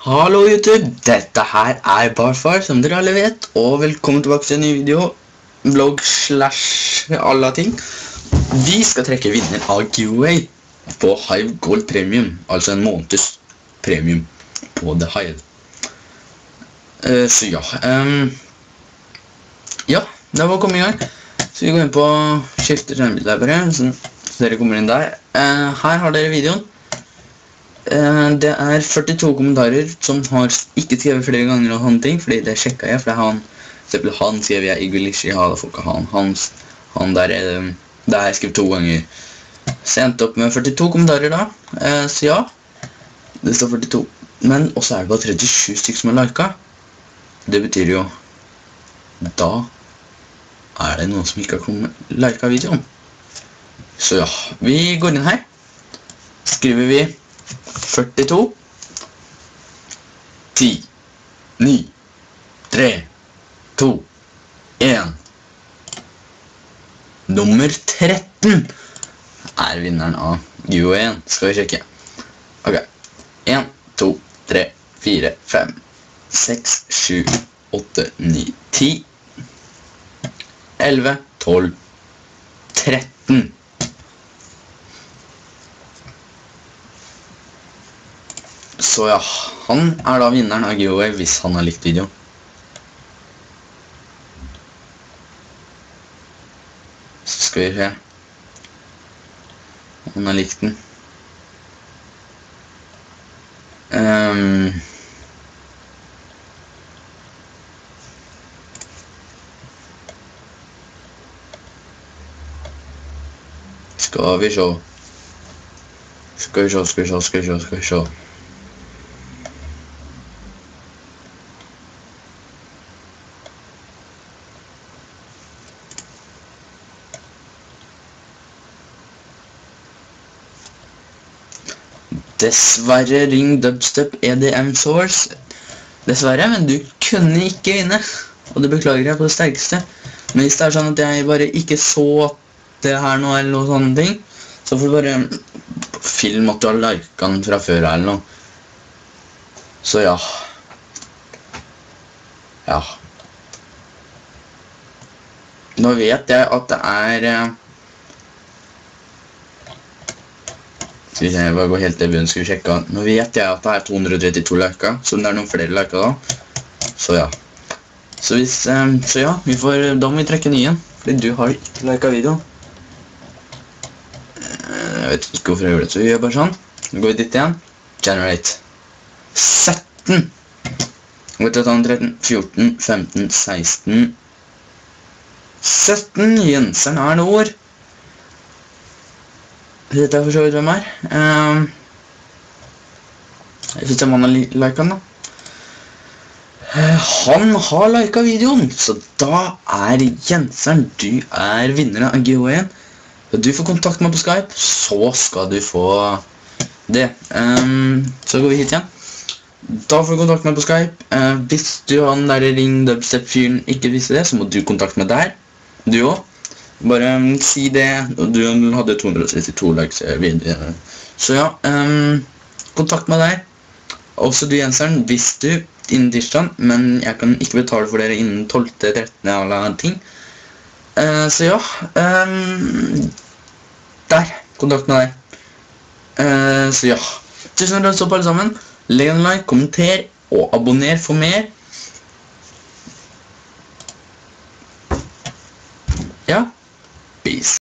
Hallo YouTube, dette her er Barfar, som dere alle vet, og velkommen tilbake til en ny video, vlogg slash alle ting. Vi skal trekke vinner av giveaway på Hive Gold Premium, altså en måneds premium på The Hive. Så ja, det var å komme i gang. Så vi går inn på skifte skjermbildet der bare, så dere kommer inn der. Her har dere videoen. Det er 42 kommentarer som har ikke skrevet flere ganger og sånne ting, fordi det sjekket jeg, for han skrev jeg Igelish, ja, da får ikke han der, det har jeg skrevet 2 ganger. Så jeg endte opp med 42 kommentarer da, så ja, det står 42, men også er det bare 37 stykker som har liket. Det betyr jo, da er det noen som ikke har liket videoen. Så ja, vi går inn her, skriver vi 42 10 9 3 2 1. Nummer 13 er vinneren av giveawayen. Skal vi sjekke. Ok, 1, 2, 3, 4, 5 6, 7, 8, 9, 10 11, 12 13. Så ja, han er da vinneren av giveaway hvis han har likt videoen. Så skal vi se. Han har likt den. Skal vi se. Dessverre, Ring Dubstep EDM Source. Dessverre, men du kunne ikke vinne. Og det beklager jeg på det sterkeste. Men hvis det er sånn at jeg bare ikke så det her nå, eller noe sånne ting, så får du bare film at du har liket den fra før eller noe. Så ja. Ja. Nå vet jeg at det er... Skal vi se, jeg bare går helt til bunnen, skal vi sjekke. Nå vet jeg at det er 232 liker, så det er noen flere liker da. Så ja. Så ja, da må vi trekke en ny igjen, fordi du har ikke liket videoen. Jeg vet ikke hvorfor jeg gjør det, så vi gjør bare sånn. Nå går vi dit igjen. Generate. 17. Gå til 13, 14, 15, 16. 17. Jenseren er det ord. Dette er for så vidt hvem er. Jeg synes han har liket den da. Han har liket videoen, så da er Jenseren, du er vinner av giveawayen. Du får kontakt med meg på Skype, så skal du få det. Så går vi hit igjen. Da får du kontakt med meg på Skype. Hvis du har den der Ring Dubstep-fyren ikke visste det, så må du kontakte med der. Du også. Bare si det, og du hadde 262 likes videoen. Så ja, kontakt med deg. Også du Jenseren, hvis du innen tirsdag, men jeg kan ikke betale for dere innen 12., 13. eller ting. Så ja, der, kontakt med deg. Så ja, tusen takk for alle sammen. Legg en like, kommenter og abonner for mer. Ja, peace.